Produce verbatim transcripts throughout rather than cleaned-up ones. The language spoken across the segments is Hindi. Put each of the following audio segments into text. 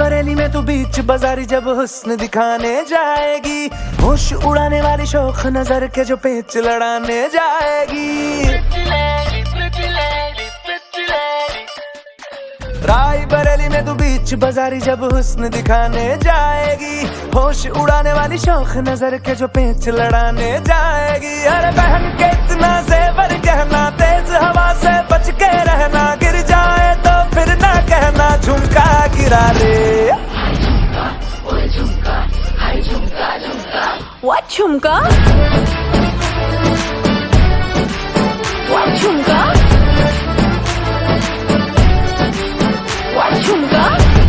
बरेली में तू बीच बाजारी जब हुस्न दिखाने जाएगी, होश उड़ाने वाली शौक नजर के जो पेच लड़ाने जाएगी। राय बरेली में तू बीच बाजारी जब हुस्न दिखाने जाएगी, होश उड़ाने वाली शौक नजर के जो पेच लड़ाने जाएगी। अरे बहन के इतना जेवर कहना, तेज हवा से बच के रहना, गिर जाए तो फिर ना कहना झुमका गिरा ले। What झुमका? What झुमका? What झुमका?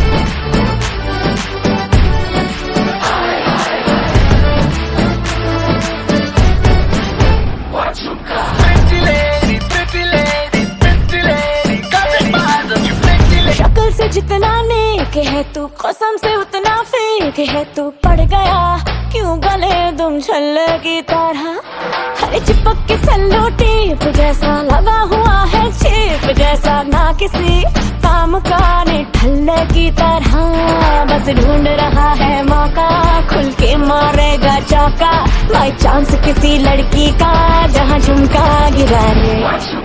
शक्ल से जितना नेक है तू, कसम से उतना फेक है तू। पड़ गया क्यों गले तुम छल्ले की तरह, हरे चिपक के सल्लो टेप जैसा लगा हुआ है चेप जैसा, ना किसी काम का ने ठल्ले की तरह। बस ढूंढ रहा है मौका, खुल के मारेगा चौका, बाई चांस किसी लड़की का जहाँ झुमका गिरा ले।